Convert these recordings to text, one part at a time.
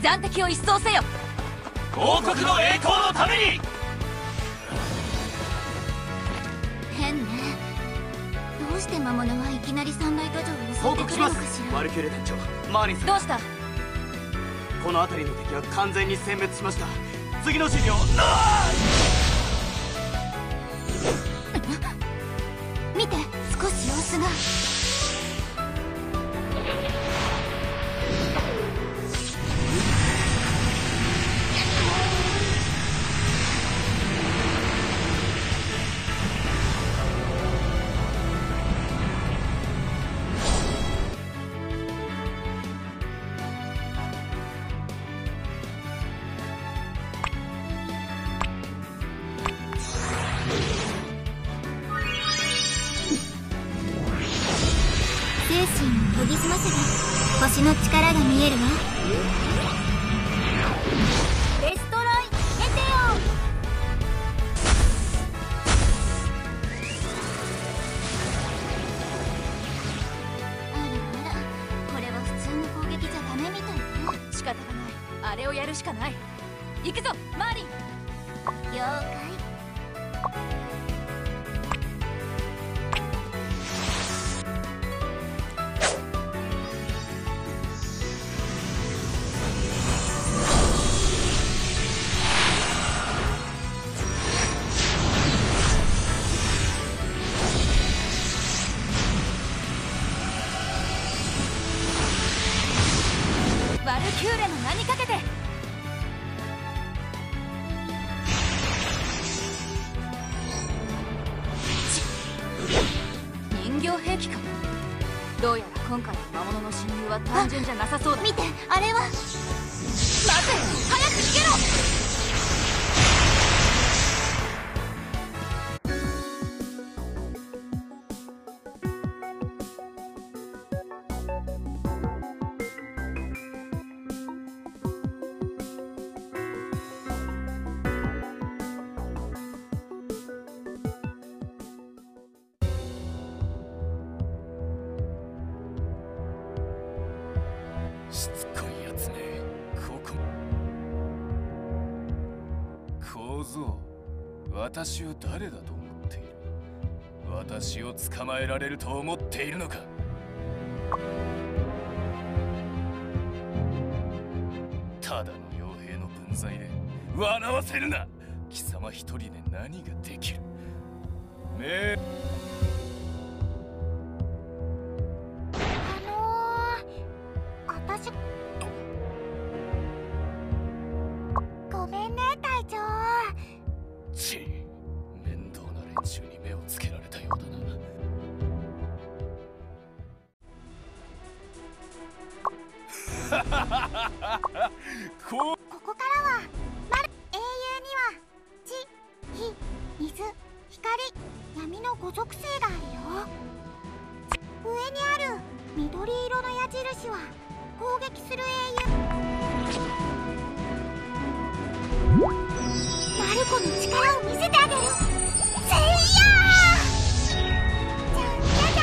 難敵を一掃せよ。 王国の栄光のために。 変ね。どうして魔物はいきなりサンライト城を襲ってくるのかしら。 ワルキューレ団長、マーニンさん。 どうした？ この辺りの敵は完全に殲滅しました。次の指示を。 見て、少し様子が。精神を研ぎ澄ませば星の力が見えるわ。 デストロイメテオ。 あらあら、これは普通の攻撃じゃダメみたいね。 仕方がない。あれをやるしかない。行くぞマーリン。 了解。 ワルキューレの名にかけて。人形兵器か。どうやら今回の魔物の侵入は単純じゃなさそうだ。 見て、あれは。 待て、早く逃げろ。 しつこいやつめ、ここ。小僧、私を誰だと思っている？私を捕まえられると思っているのか？ただの傭兵の分際で笑わせるな。貴様一人で何ができる？ 私。ごめんね、隊長。 面倒な連中に目をつけられたようだな。 ここからは英雄には地、火、水、光、闇の5属性があるよ。上にある緑色の矢印は攻撃する英雄。マルコの力を見せてあげる。せいやー！じゃんじゃじゃ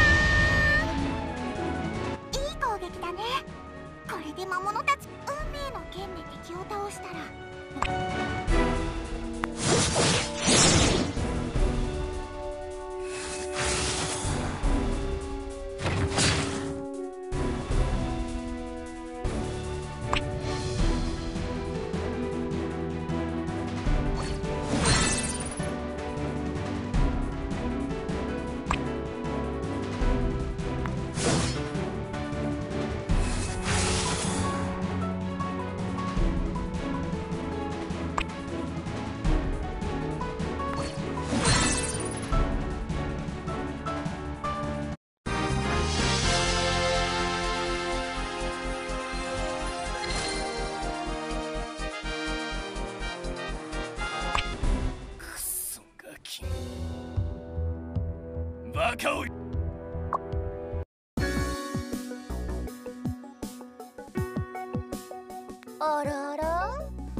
ーん。いい攻撃だね。これで魔物たち運命の剣で敵を倒したら。 バカを。 あらあら、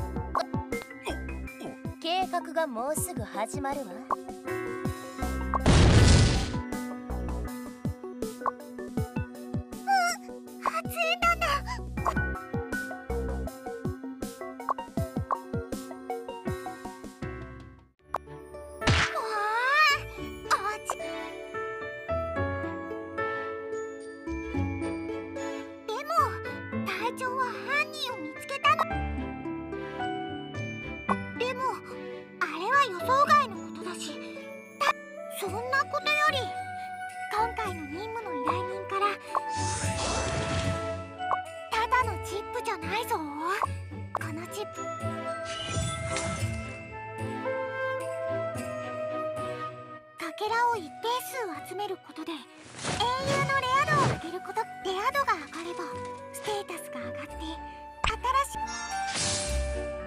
計画がもうすぐ始まるわ。 発煙なんだ。 そんなことより今回の任務の依頼人からただのチップじゃないぞ。このチップかけらを一定数集めることで英雄のレア度を上げること。レア度が上がればステータスが上がって新しい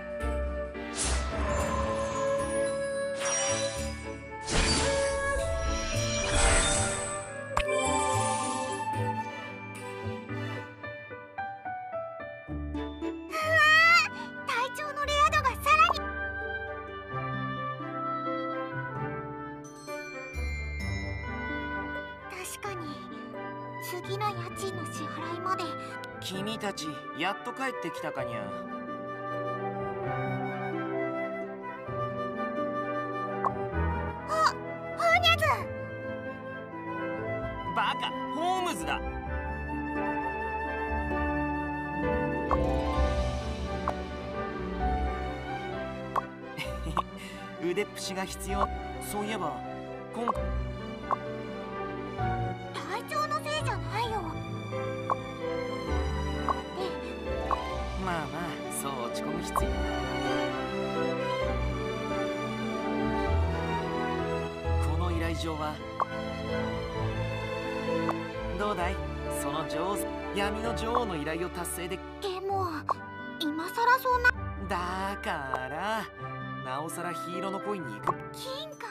隊長のレア度がさらに。確かに次の家賃の支払いまで。 君たちやっと帰ってきたかにゃ。 ホーニャズ。 バカ、ホームズだ。腕っぷしが必要。そういえば今回隊長のせいじゃないよ。 まあまあ、そう落ち込む必要。この依頼状はどうだい？その女王、闇の女王の依頼を達成で。 でも今さらそんな。 だからなおさらヒーローの恋に行く。 金貨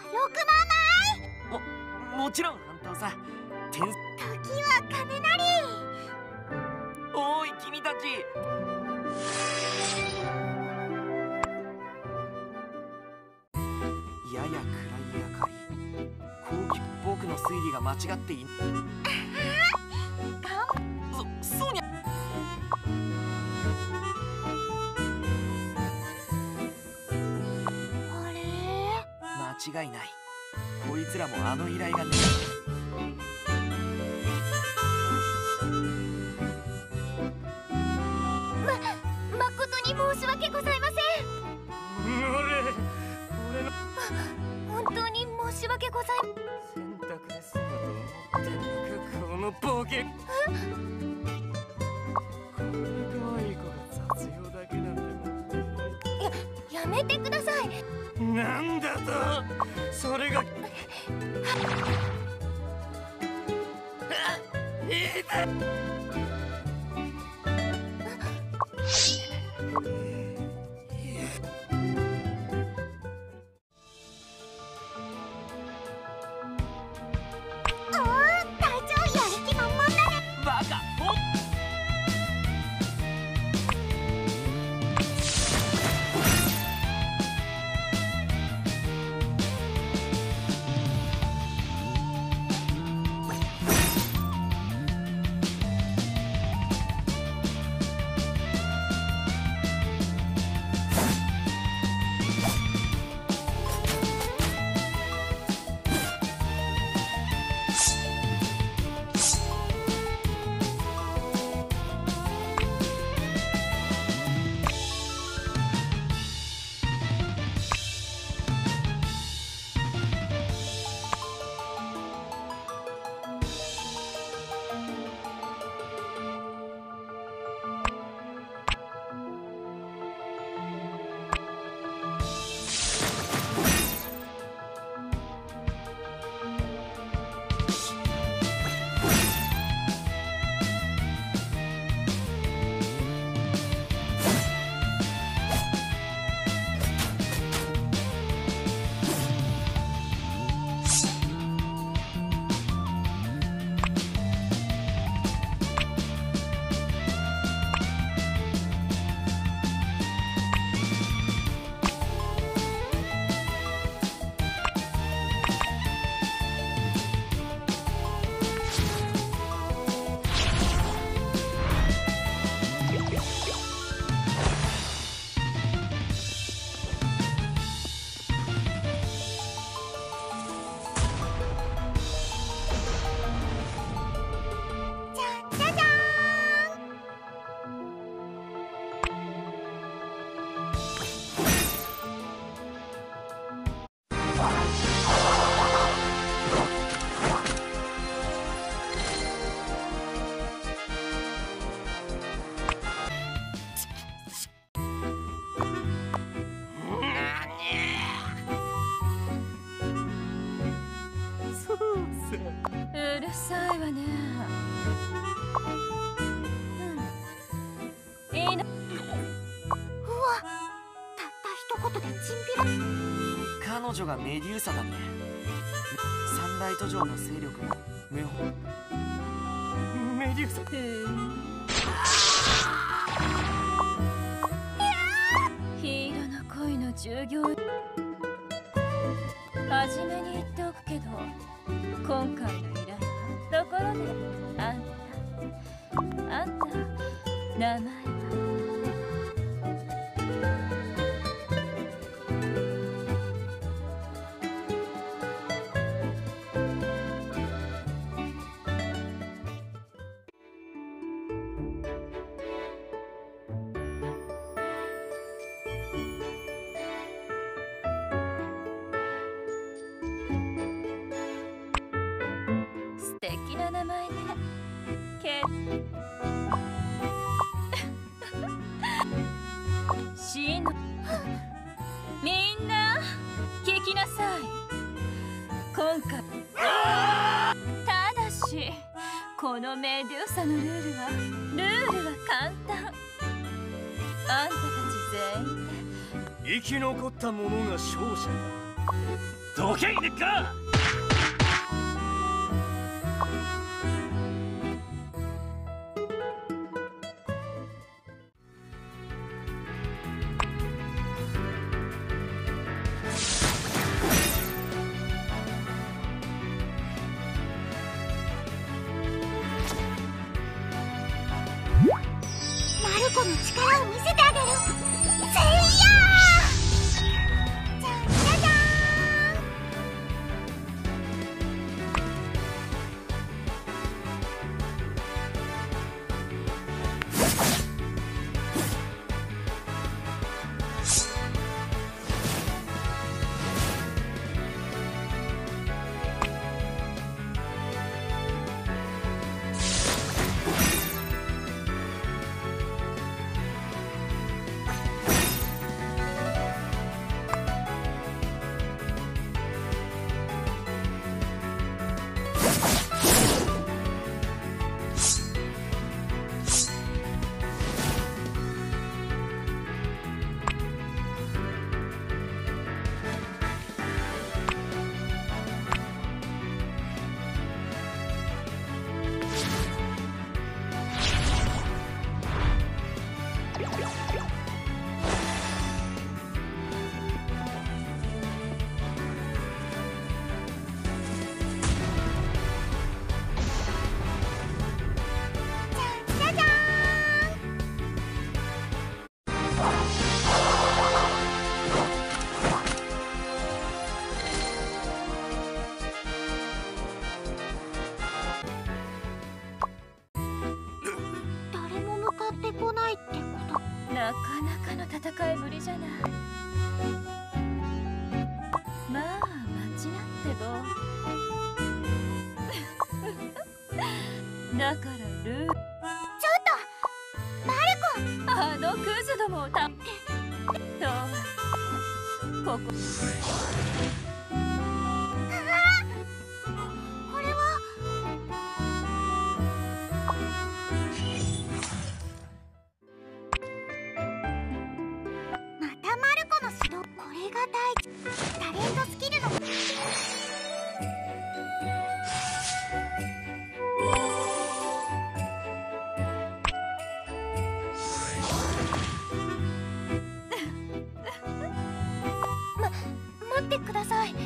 6 もちろん反対さ。 万枚。時は金なり。 おい君たち。やや暗い明かり。僕の推理が間違っていそうにゃ。 あれ間違いない。こいつらもあの依頼がね。 誠に申し訳ございません。 俺の本当に申し訳ござい選択で済むと思ってんのか、このボケ。こんな可愛い子が雑用だけなんて持ってやめてください。 なんだとそれが。 隊長やる気満々だね。 バカ。 うるさいわね。いいの。 うわ、たった一言でチンピラ。 彼女がメデューサだね。三大都城の勢力もメデューサ。 ヒーローの恋の従業員。初めに言っておくけど、今回の依頼はところであんた名前は？素敵な名前ね。シノ。みんな聞きなさい。今回ただしこのメデューサのルールは簡単。あんたたち全員で生き残った者が勝者だ。 どけいねっか。 マルコの力を見せてあげる。せいやー。じゃんじゃじゃ誰も向かってこないってこと。 なかなかの戦いぶりじゃない。まあ待ちなってどうだからルー。 ちょっとマルコ。 あのクズどもをたってこここれはまたマルコの指導。これが大事。タレントスキルの待ってください。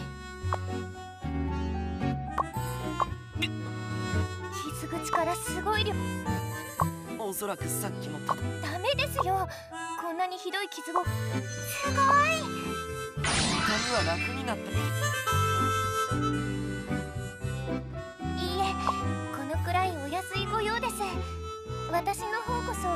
傷口からすごい量。 おそらくさっきのダメですよ。こんなにひどい傷を。すごい。 痛みは楽になった。 いいえ、このくらいお安いご用です。私の方こそ。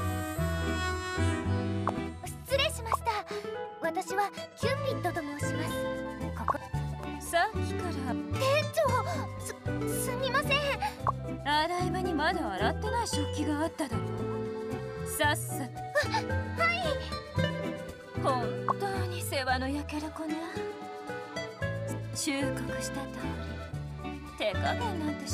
失礼しました。私はキューピッドと申します。ここさっきから店長、すみません。 洗い場にまだ洗ってない食器があっただろ。さっさと。 はい。 本当に世話の焼ける子ね。忠告した通り手加減なんてし。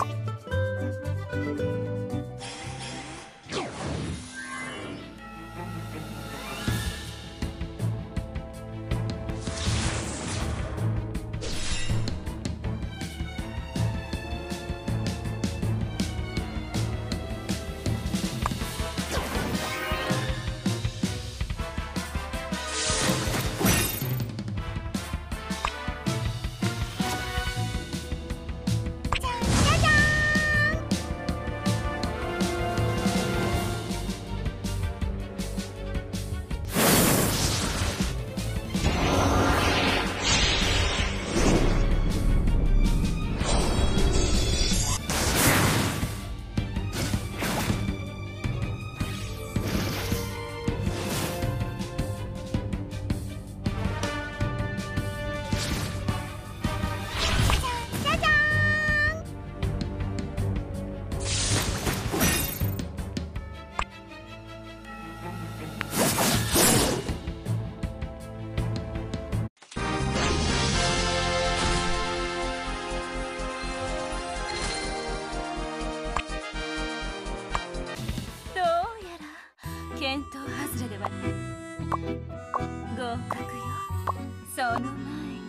見当外れでは合格よ。その前に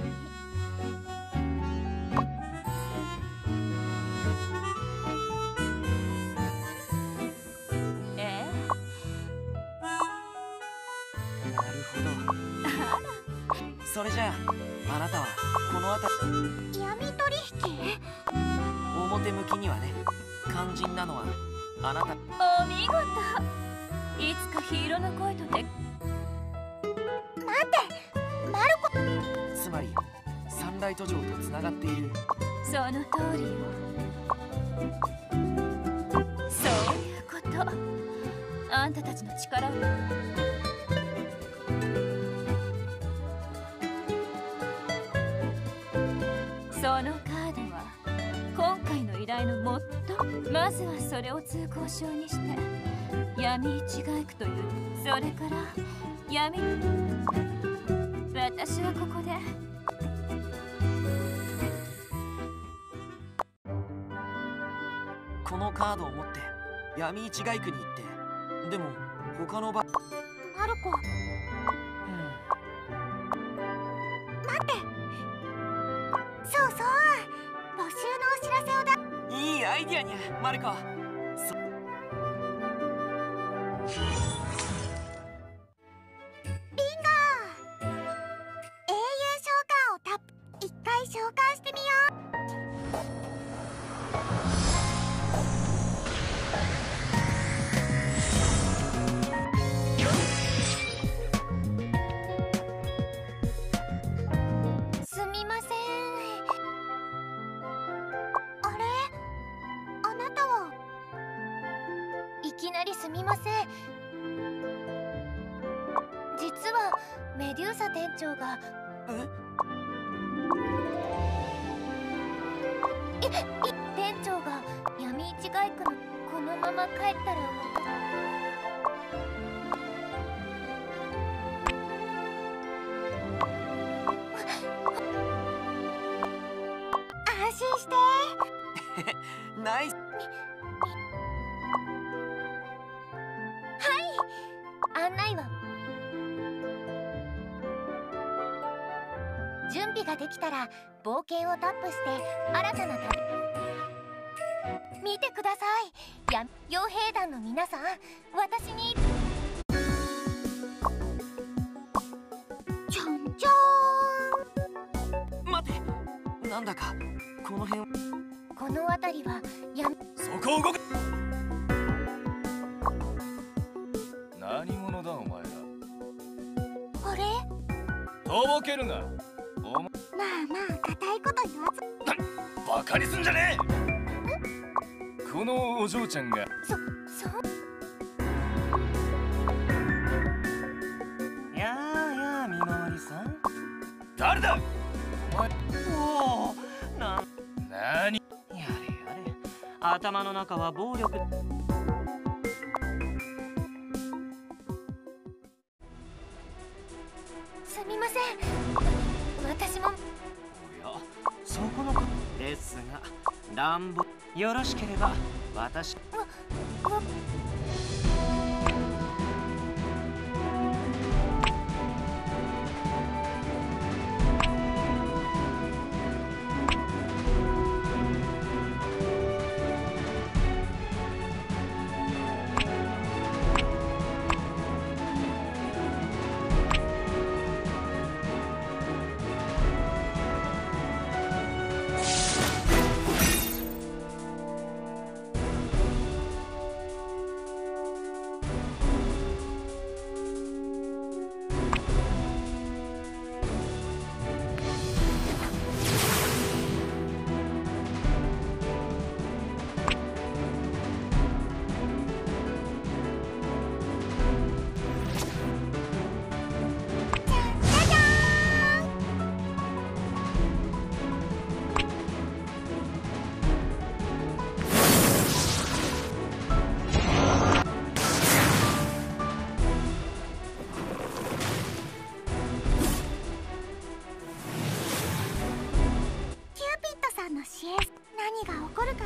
なるほど。それじゃああなたはこの辺り闇取引？ 表向きにはね、肝心なのはあなた。 お見事。いつかヒーローの声とて。 待ってマルコ。 つまりサンライト城とつながっている。 その通りよ。そういうこと。あんたたちの力を。そのカードは今回の依頼のモットー。まずはそれを通行証にして闇市街区という。それから闇。私はここでこのカードを持って闇市街区に行って、でも他の場。 マルコ。待って。そうそう、募集のお知らせをだ。 いいアイディアにゃマルコ。 召喚してみよう。すみません。あれ、あなたは。いきなりすみません。実はメデューサ店長が。店長が闇市街区のこのまま帰ったら。安心してナイス。 はい、案内は。準備ができたら冒険をタップして新たな旅。見てください。傭兵団の皆さん、私に。じゃんじゃーん。 待て、なんだかこの辺。 この辺りはそこを動く。何者だお前ら。 あれ。 とぼけるな。 まあまあ固いこと言わず。 バカにすんじゃねえ。このお嬢ちゃんが。 そうやあ見回りさん。 誰だお前。 おお、何やれやれ。 頭の中は暴力。 すみません。私も。 おや、そこの。でですが乱暴よろしければ私の支援何が起こるか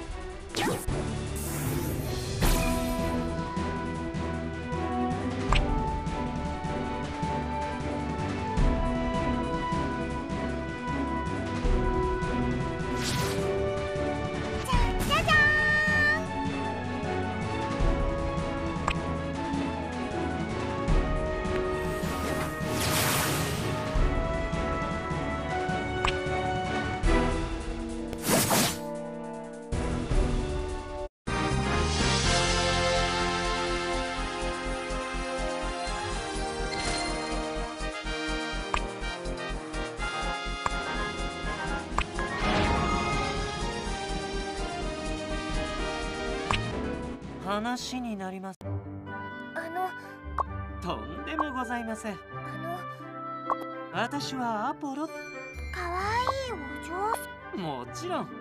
話になります。とんでもございません。私はアポロ。 かわいいお嬢さん。 もちろん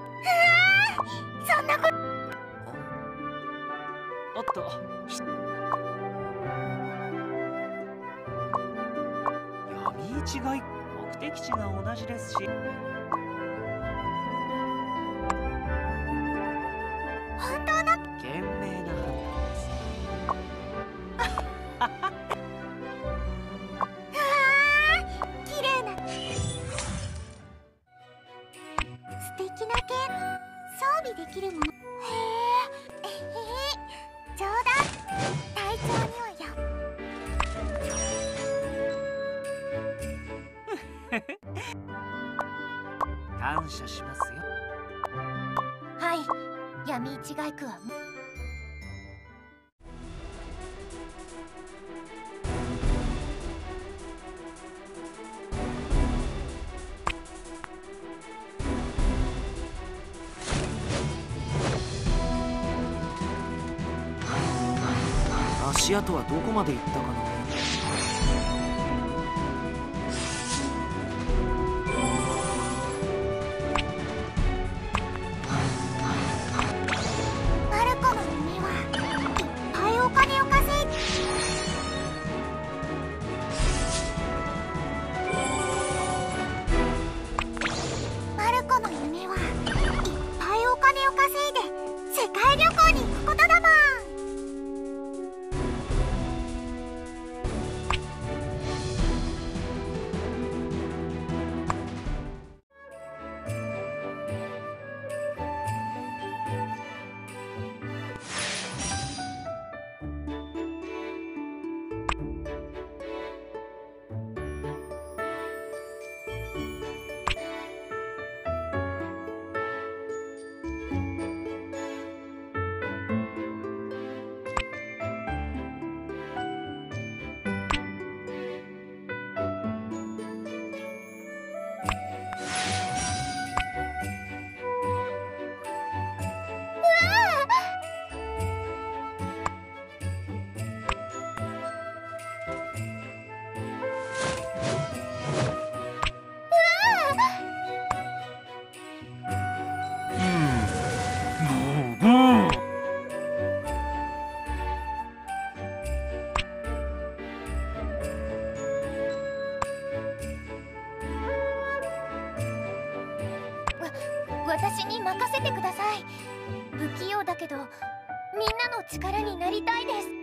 そんなこと。 おっと闇市街目的地が同じですし本当だ。 賢明な判断です綺麗な素敵な剣装備できるもの。へえ冗談隊長には感謝しますよ。 はい闇市街区は足跡はどこまで行ったかな。 マルコの夢はいっぱいお金を稼いでマルコの夢はいっぱいお金を稼いで世界旅行に行くことだもん。 私に任せてください。不器用だけどみんなの力になりたいです。